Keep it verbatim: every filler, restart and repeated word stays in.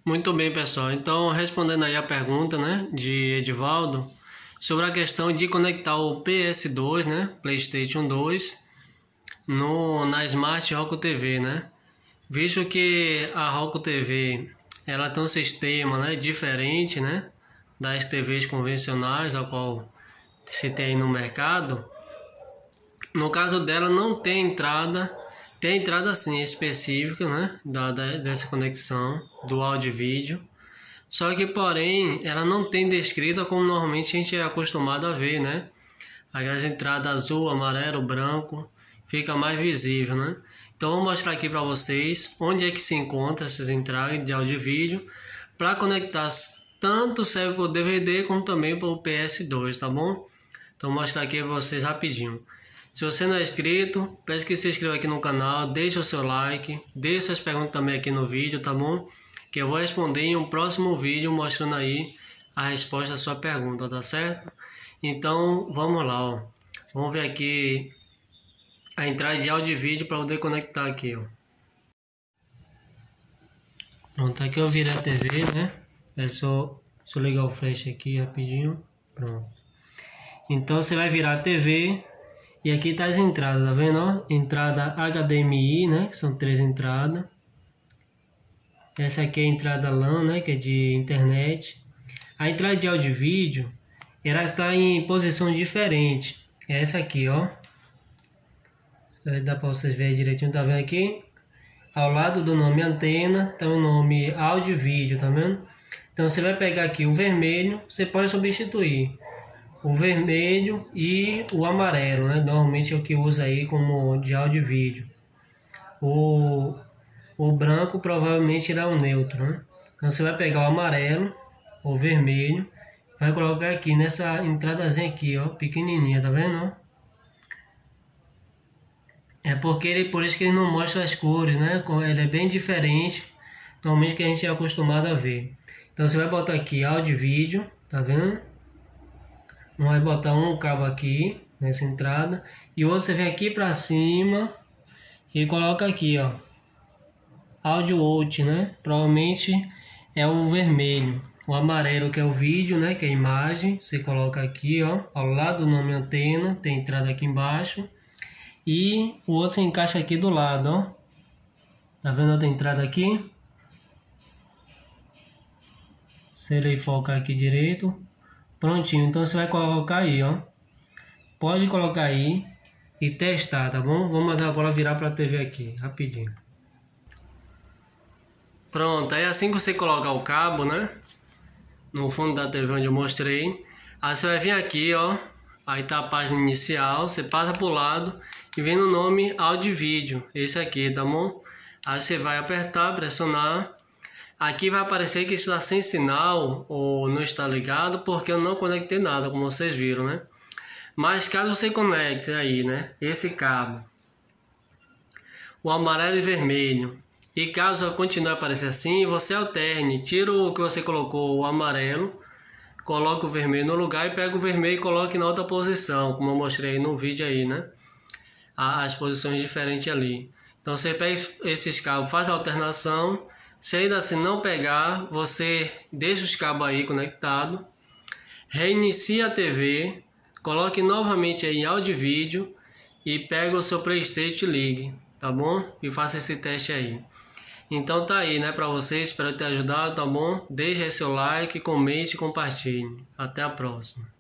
Muito bem, pessoal. Então, respondendo aí a pergunta, né, de Edivaldo, sobre a questão de conectar o P S dois, né, PlayStation dois, no, na Smart Roku T V, né? Visto que a Roku T V, ela tem um sistema, né, diferente, né, das T Vs convencionais, a qual se tem no mercado. No caso dela, não tem entrada. Tem entrada sim específica, né, da, da, dessa conexão do áudio e vídeo, só que porém ela não tem descrita como normalmente a gente é acostumado a ver, né, as entradas azul, amarelo, branco, fica mais visível, né. Então vou mostrar aqui para vocês onde é que se encontra essas entradas de áudio e vídeo, para conectar, tanto serve para o D V D como também para o P S dois, tá bom? Então vou mostrar aqui para vocês rapidinho. Se você não é inscrito, peço que se inscreva aqui no canal, deixe o seu like, deixe suas perguntas também aqui no vídeo, tá bom? Que eu vou responder em um próximo vídeo mostrando aí a resposta à sua pergunta, tá certo? Então vamos lá, ó. Vamos ver aqui a entrada de áudio e vídeo para poder conectar aqui, ó. Pronto, aqui eu virei a T V, né? É só, só ligar o flash aqui rapidinho, pronto. Então você vai virar a T V. E aqui tá as entradas, tá vendo? Ó? Entrada H D M I, né? Que são três entradas. Essa aqui é a entrada LAN, né? Que é de internet. A entrada de áudio e vídeo, ela está em posição diferente. É essa aqui, ó. Dá para vocês verem direitinho, tá vendo aqui? Ao lado do nome antena, tá o nome áudio e vídeo, tá vendo? Então você vai pegar aqui o vermelho, você pode substituir o vermelho e o amarelo, né? Normalmente é o que usa aí como de áudio e vídeo. O, o branco provavelmente irá o neutro, né? Então você vai pegar o amarelo, o vermelho, vai colocar aqui nessa entradazinha aqui, ó, pequenininha, tá vendo? É porque ele, por isso que ele não mostra as cores, né? Ele é bem diferente normalmente que a gente é acostumado a ver. Então você vai botar aqui áudio e vídeo, tá vendo? Vai botar um cabo aqui nessa entrada e outro você vem aqui para cima e coloca aqui, ó, áudio out, né? Provavelmente é o vermelho, o amarelo que é o vídeo, né? Que é a imagem. Você coloca aqui, ó, ao lado do nome antena, tem entrada aqui embaixo e o outro você encaixa aqui do lado, ó. Tá vendo outra entrada aqui? Se ele focar aqui direito. Prontinho, então você vai colocar aí, ó. Pode colocar aí e testar, tá bom? Vamos agora virar para a T V aqui, rapidinho. Pronto, aí assim que você colocar o cabo, né? No fundo da T V onde eu mostrei. Aí você vai vir aqui, ó. Aí tá a página inicial, você passa pro lado e vem no nome áudio e vídeo. Esse aqui, tá bom? Aí você vai apertar, pressionar. Aqui vai aparecer que está sem sinal ou não está ligado porque eu não conectei nada, como vocês viram, né? Mas caso você conecte aí, né, esse cabo, o amarelo e vermelho, e caso continue a aparecer assim, você alterne, tira o que você colocou, o amarelo, coloca o vermelho no lugar e pega o vermelho e coloque na outra posição, como eu mostrei aí no vídeo aí, né? As posições diferentes ali. Então você pega esses cabos, faz a alternação. Se ainda assim não pegar, você deixa os cabos aí conectados, reinicia a T V, coloque novamente aí em áudio e vídeo e pega o seu PlayStation e ligue, tá bom? E faça esse teste aí. Então tá aí, né, para vocês, espero ter ajudado, tá bom? Deixe aí seu like, comente e compartilhe. Até a próxima.